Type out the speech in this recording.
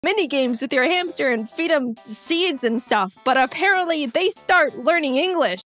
mini games with your hamster and feed them seeds and stuff, but apparently they start learning English.